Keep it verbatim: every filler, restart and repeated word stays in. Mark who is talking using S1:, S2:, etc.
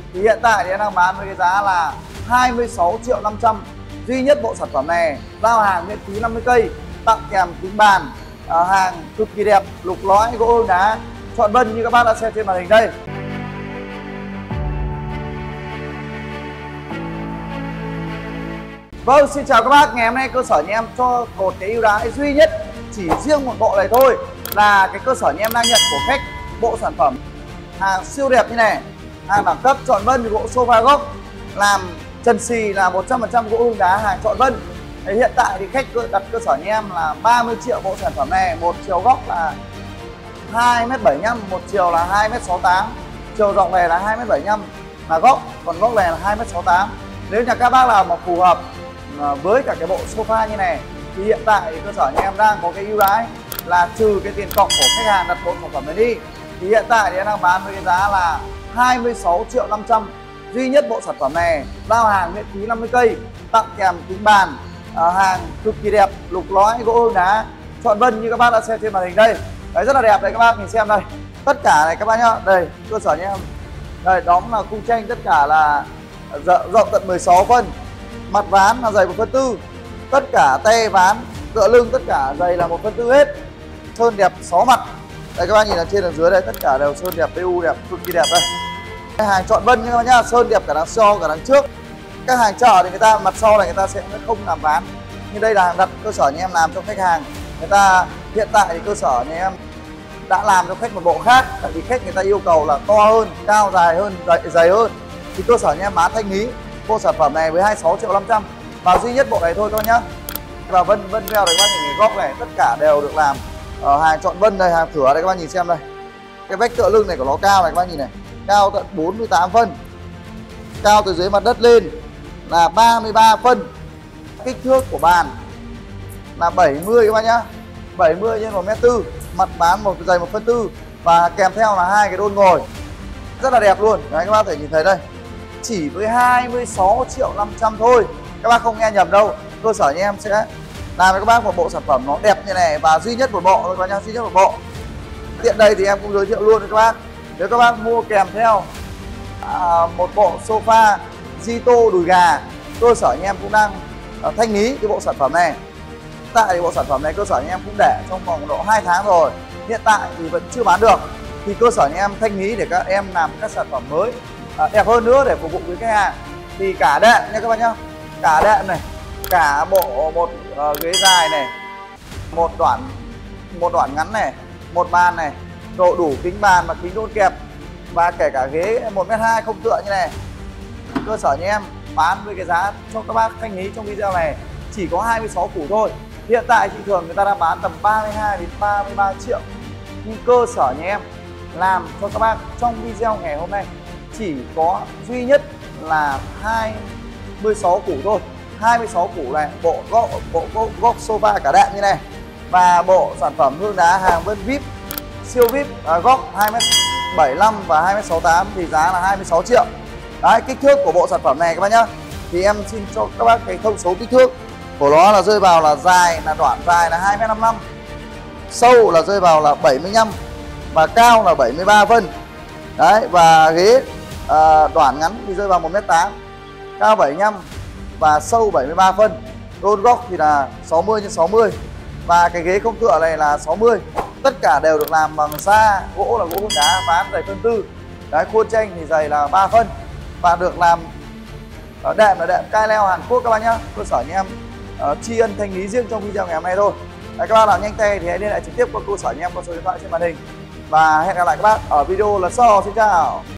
S1: Thì hiện tại thì em đang bán với cái giá là hai mươi sáu triệu năm trăm. Duy nhất bộ sản phẩm này, giao hàng miễn phí năm mươi cây, tặng kèm kính bàn, à, hàng cực kỳ đẹp, lục lõi, gỗ hương đá, chọn vân như các bác đã xem trên màn hình đây. Vâng, xin chào các bác. Ngày hôm nay cơ sở nhà em cho một cái ưu đãi duy nhất, chỉ riêng một bộ này thôi, là cái cơ sở nhà em đang nhận của khách bộ sản phẩm hàng siêu đẹp như này, hàng đẳng cấp chọn vân, gỗ sofa gốc, làm trần xì là một trăm phần trăm gỗ hương đá, hàng chọn vân. Thì hiện tại thì khách đặt cơ sở nhà em là ba mươi triệu bộ sản phẩm này, một chiều góc là hai mét bảy mươi lăm, một chiều là hai mét sáu mươi tám, chiều rộng này là hai mét bảy mươi lăm là góc, còn góc này là hai mét sáu mươi tám. Nếu nhà các bác nào mà phù hợp với cả cái bộ sofa như này thì hiện tại thì cơ sở nhà em đang có cái ưu đãi là trừ cái tiền cọc của khách hàng đặt bộ sản phẩm này đi, thì hiện tại thì em đang bán với cái giá là hai mươi sáu triệu năm trăm. Duy nhất bộ sản phẩm này, giao hàng miễn phí năm mươi cây, tặng kèm kính bàn, à, hàng cực kỳ đẹp, lục lõi, gỗ hương đá, chọn vân như các bác đã xem trên màn hình đây. Đấy, rất là đẹp đây các bác nhìn xem đây. Tất cả này các bác nhá, đây cơ sở nhà em đây, đóng là khung tranh tất cả là rộng tận mười sáu phân, mặt ván là dày một phân tư, tất cả tay ván, tựa lưng tất cả dày là một phân tư hết, sơn đẹp sáu mặt. Đây các bác nhìn ở trên ở dưới đây, tất cả đều sơn đẹp, pê u đẹp, cực kỳ đẹp đây. Cái hàng chọn vân như các bác nhá, sơn đẹp cả đằng sau cả đằng trước. Các hàng chợ thì người ta mặt sau này người ta sẽ không làm ván, nhưng đây là hàng đặt cơ sở nhà em làm cho khách hàng. Người ta hiện tại thì cơ sở nhà em đã làm cho khách một bộ khác, tại vì khách người ta yêu cầu là to hơn, cao dài hơn, dày, dày hơn, thì cơ sở nhà em bán thanh lý bộ sản phẩm này với hai mươi sáu triệu năm trăm, và duy nhất bộ này thôi thôi nhá. Và vân vân veo này các bác nhìn cái góc này, tất cả đều được làm ở hàng chọn vân đây, hàng thửa đây các bác nhìn xem đây. Cái vách tựa lưng này của nó cao này các bác nhìn này, cao tận bốn mươi tám phân, cao từ dưới mặt đất lên là ba mươi ba phân. Kích thước của bàn là bảy mươi các bác nhá, bảy mươi nhân một mét tư, mặt bán một dày một phân tư, và kèm theo là hai cái đôn ngồi rất là đẹp luôn. Đấy các bác có thể nhìn thấy đây, chỉ với hai mươi sáu triệu năm trăm thôi, các bác không nghe nhầm đâu. Cơ sở nhà em sẽ làm cho các bác một bộ sản phẩm nó đẹp như này, và duy nhất một bộ thôi các bác nhá, duy nhất một bộ. Tiện đây thì em cũng giới thiệu luôn với các bác, nếu các bác mua kèm theo à, một bộ sofa Zito đùi gà, cơ sở nhà em cũng đang à, thanh lý cái bộ sản phẩm này. Tại thì bộ sản phẩm này cơ sở nhà em cũng để trong vòng độ hai tháng rồi, hiện tại thì vẫn chưa bán được, thì cơ sở nhà em thanh lý để các em làm các sản phẩm mới à, đẹp hơn nữa để phục vụ với khách hàng. Thì cả đệm nha các bạn nhá, cả đệm này, cả bộ một uh, ghế dài này, một đoạn một đoạn ngắn này, một bàn này, độ đủ kính bàn và kính đôn kẹp, và kể cả ghế một mét hai không tựa như này, cơ sở nhà em bán với cái giá cho các bác thanh lý trong video này chỉ có hai mươi sáu củ thôi. Hiện tại thị trường người ta đang bán tầm ba mươi hai đến ba mươi ba triệu, nhưng cơ sở nhà em làm cho các bác trong video ngày hôm nay chỉ có duy nhất là hai mươi sáu củ thôi. Hai mươi sáu củ này, bộ góc bộ góc sofa cả đệm như này, và bộ sản phẩm hương đá hàng vân vip siêu vip à, góc hai mét bảy mươi lăm và hai mét sáu mươi tám thì giá là hai mươi sáu triệu. Đấy, kích thước của bộ sản phẩm này các bác nhá, thì em xin cho các bác cái thông số kích thước của nó là rơi vào là dài là đoạn dài là hai mét năm mươi lăm, sâu là rơi vào là bảy mươi lăm, và cao là bảy mươi ba phân. Đấy, và ghế à, đoạn ngắn thì rơi vào một mét tám, cao bảy mươi lăm và sâu bảy mươi ba phân. Đôn góc thì là sáu mươi nhân sáu mươi, và cái ghế không tựa này là sáu mươi. Tất cả đều được làm bằng sa, gỗ là gỗ hương đá, ván dày phân tư. Đấy, khuôn tranh thì dày là ba phân, và được làm ở đệm là đệm cai leo Hàn Quốc các bác nhá. Cơ sở nhà em uh, tri ân thanh lý riêng trong video ngày hôm nay thôi. Đấy, các bác nào nhanh tay thì hãy liên hệ trực tiếp qua cơ sở nhà em qua số điện thoại trên màn hình, và hẹn gặp lại các bác ở video lần sau. Xin chào.